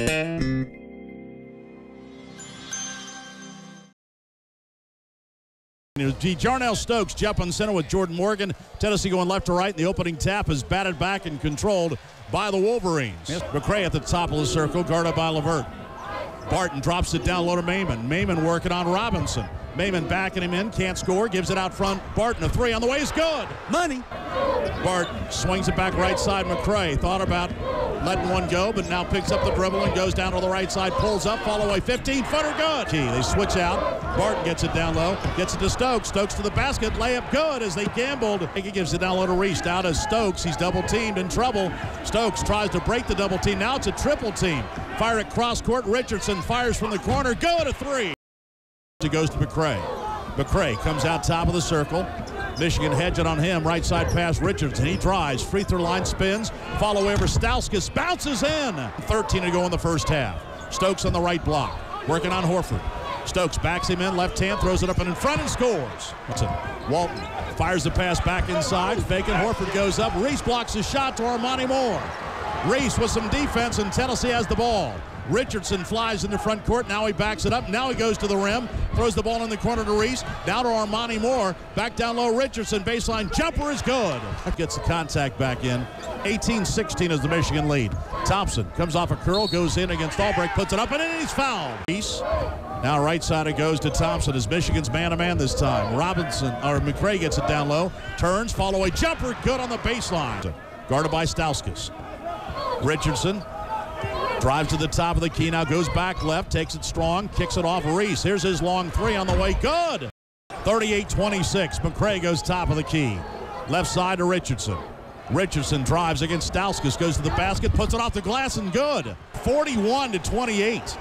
Jarnell Stokes jumping center with Jordan Morgan. Tennessee going left to right. And the opening tap is batted back and controlled by the Wolverines. McCray at the top of the circle, guarded by LeVert. Barton drops it down low to Maimon. Maimon working on Robinson. Maimon backing him in, can't score, gives it out front. Barton, a three on the way is good. Money. Barton swings it back right side. McCray thought about letting one go, but now picks up the dribble and goes down to the right side, pulls up, fall away, 15-footer, good. They switch out. Barton gets it down low, gets it to Stokes. Stokes to the basket, layup good as they gambled. He gives it down low to Reese. Down to Stokes. He's double teamed, in trouble. Stokes tries to break the double team. Now it's a triple team. Fire it cross court. Richardson fires from the corner. Good, a three. It goes to McCray. McCray comes out top of the circle. Michigan hedging on him. Right side pass Richardson. He drives. Free throw line spins. Follow over. Stauskas bounces in. 13 to go in the first half. Stokes on the right block. Working on Horford. Stokes backs him in. Left hand. Throws it up and in front and scores. Walton fires the pass back inside. Faking. Horford goes up. Reese blocks his shot to Armani Moore. Reese with some defense and Tennessee has the ball. Richardson flies in the front court. Now he backs it up. Now he goes to the rim. Throws the ball in the corner to Reese. Now to Armani Moore. Back down low. Richardson. Baseline jumper is good. Gets the contact back in. 18-16 is the Michigan lead. Thompson comes off a curl. Goes in against Albrecht. Puts it up and in. He's fouled. Reese. Now right side it goes to Thompson as Michigan's man-to-man this time. McCray gets it down low. Turns. Follow away. Jumper. Good on the baseline. Guarded by Stauskas. Richardson. Drives to the top of the key, now goes back left, takes it strong, kicks it off Reese. Here's his long three on the way, good! 38-26, McCray goes top of the key. Left side to Richardson. Richardson drives against Stauskas, goes to the basket, puts it off the glass and good. 41-28.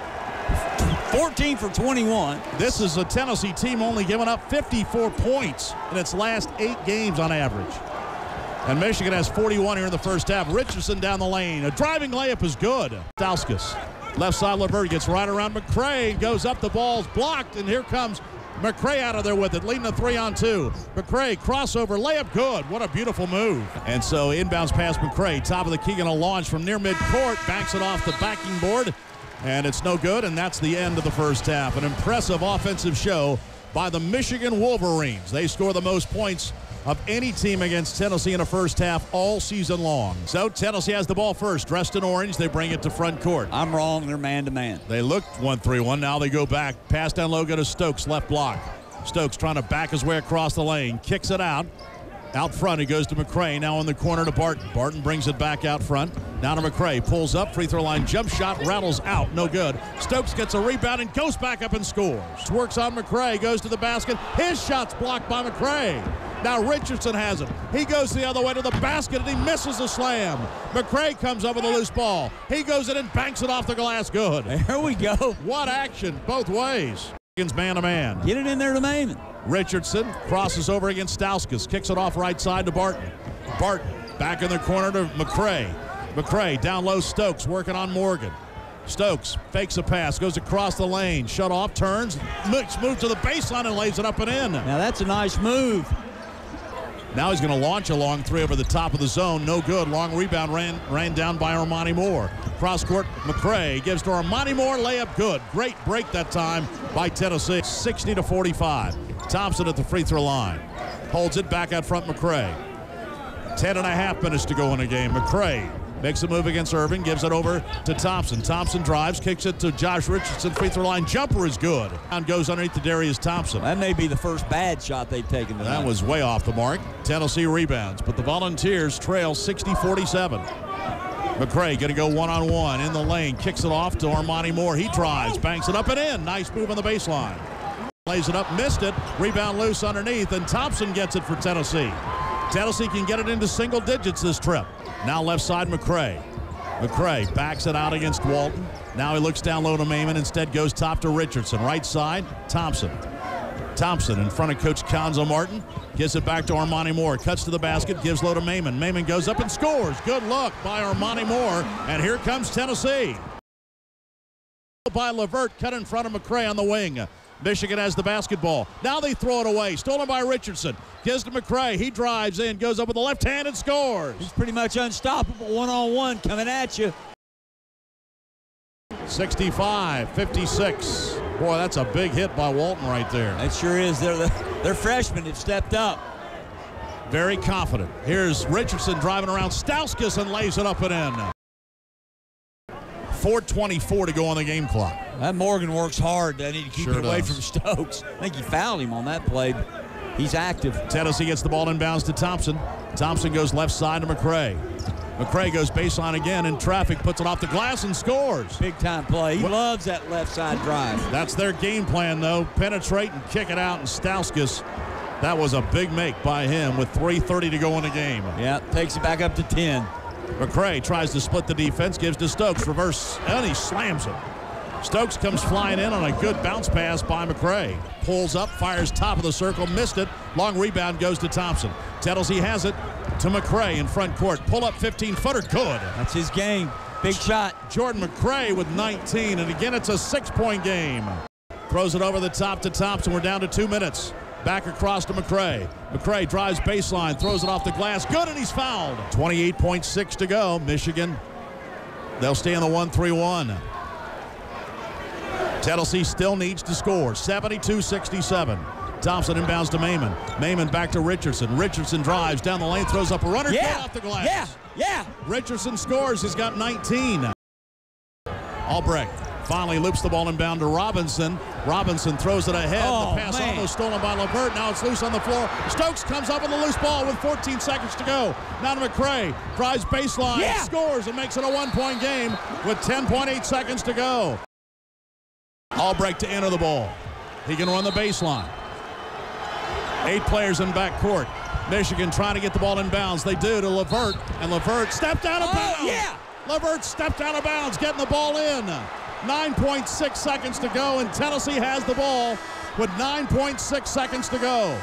14 for 21. This is a Tennessee team only giving up 54 points in its last 8 games on average. And Michigan has 41 here in the first half. Richardson down the lane. A driving layup is good. Stauskas. Left side, LeVert gets right around McCray. Goes up, the ball's blocked, and here comes McCray out of there with it, leading a 3-on-2. McCray, crossover, layup good. What a beautiful move. And so inbounds past McCray. Top of the key, going to launch from near midcourt. Banks it off the backing board, and it's no good, and that's the end of the first half. An impressive offensive show by the Michigan Wolverines. They score the most points of any team against Tennessee in a first half all season long. So Tennessee has the ball first. Dressed in orange, they bring it to front court. I'm wrong, they're man-to-man. They looked 1-3-1, now they go back. Pass down low, go to Stokes, left block. Stokes trying to back his way across the lane. Kicks it out. Out front, he goes to McCray, now in the corner to Barton. Barton brings it back out front. Now to McCray, pulls up, free throw line, jump shot, rattles out, no good. Stokes gets a rebound and goes back up and scores. Works on McCray, goes to the basket. His shot's blocked by McCray. Now Richardson has it. He goes the other way to the basket and he misses the slam. McCray comes up with a loose ball. He goes in and banks it off the glass, good. There we go. What action, both ways. Man-to-man. Get it in there to Maimon. Richardson crosses over against Stauskas, kicks it off right side to Barton. Barton back in the corner to McCray. McCray down low, Stokes working on Morgan. Stokes fakes a pass, goes across the lane, shut off, turns, moves to the baseline and lays it up and in. Now that's a nice move. Now he's going to launch a long three over the top of the zone. No good. Long rebound ran down by Armani Moore. Cross court, McCray gives to Armani Moore. Layup good. Great break that time by Tennessee. 60-45. Thompson at the free throw line. Holds it back out front, McCray. 10.5 minutes to go in the game. McCray makes a move against Irving, gives it over to Thompson. Thompson drives, kicks it to Josh Richardson. Free throw line jumper is good. And goes underneath to Darius Thompson. That may be the first bad shot they've taken tonight. That was way off the mark. Tennessee rebounds, but the Volunteers trail 60-47. McCray going to go one-on-one in the lane, kicks it off to Armani Moore. He drives, banks it up and in. Nice move on the baseline. Lays it up, missed it. Rebound loose underneath, and Thompson gets it for Tennessee. Tennessee can get it into single digits this trip. Now left side, McCray. McCray backs it out against Walton. Now he looks down low to Maimon. Instead goes top to Richardson. Right side, Thompson. Thompson in front of Coach Conzo Martin. Gives it back to Armani Moore. Cuts to the basket, gives low to Maimon. Maimon goes up and scores. Good look by Armani Moore. And here comes Tennessee. By LeVert, cut in front of McCray on the wing. Michigan has the basketball. Now they throw it away. Stolen by Richardson. Gives to McCray. He drives in, goes up with the left hand and scores. He's pretty much unstoppable one-on-one coming at you. 65-56. Boy, that's a big hit by Walton right there. It sure is. Their freshmen have stepped up. Very confident. Here's Richardson driving around Stauskas and lays it up and in. 4:24 to go on the game clock. That Morgan works hard. They need to keep Sure it away does. from Stokes. I think he fouled him on that play. He's active. Tennessee gets the ball inbounds to Thompson. Thompson goes left side to McCray. McCray goes baseline again in traffic, puts it off the glass and scores. Big time play. He loves that left side drive. That's their game plan, though. Penetrate and kick it out, and Stauskas, that was a big make by him with 3:30 to go in the game. Yeah, takes it back up to 10. McCray tries to split the defense, gives to Stokes, reverse, and he slams it. Stokes comes flying in on a good bounce pass by McCray. Pulls up, fires top of the circle, missed it. Long rebound goes to Thompson. Tennessee has it to McCray in front court. Pull up 15-footer, good. That's his game. Big shot. Jordan McCray with 19, and again it's a 6-point game. Throws it over the top to Thompson. We're down to 2 minutes. Back across to McCray. McCray drives baseline, throws it off the glass. Good, and he's fouled. 28.6 to go. Michigan, they'll stay in the 1-3-1. Tennessee still needs to score. 72-67. Thompson inbounds to Maimon. Maimon back to Richardson. Richardson drives down the lane, throws up a runner. Good off the glass. Yeah. Richardson scores. He's got 19. Albrecht finally loops the ball inbound to Robinson. Robinson throws it ahead. Oh, the pass man. almost stolen by LeVert. Now it's loose on the floor. Stokes comes up with a loose ball with 14 seconds to go. Now to McCray. Drives baseline. Yeah. Scores and makes it a 1-point game with 10.8 seconds to go. Albrecht to enter the ball. He can run the baseline. 8 players in backcourt. Michigan trying to get the ball inbounds. They do to LeVert, and LeVert stepped out of bounds. Yeah. LeVert stepped out of bounds, getting the ball in. 9.6 seconds to go, and Tennessee has the ball with 9.6 seconds to go.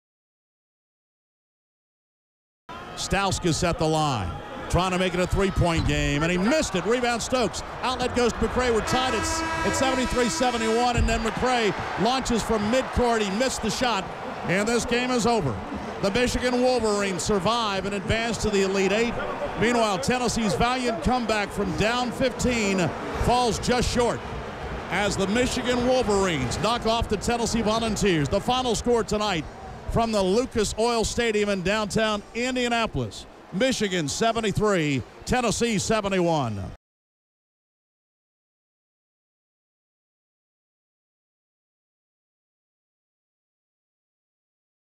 Stauskas at the line, trying to make it a 3-point game, and he missed it. Rebound Stokes. Outlet goes to McCray. We're tied. It's 73-71, and then McCray launches from midcourt. He missed the shot, and this game is over. The Michigan Wolverines survive and advance to the Elite Eight. Meanwhile, Tennessee's valiant comeback from down 15 falls just short as the Michigan Wolverines knock off the Tennessee Volunteers. The final score tonight from the Lucas Oil Stadium in downtown Indianapolis. Michigan 73, Tennessee 71.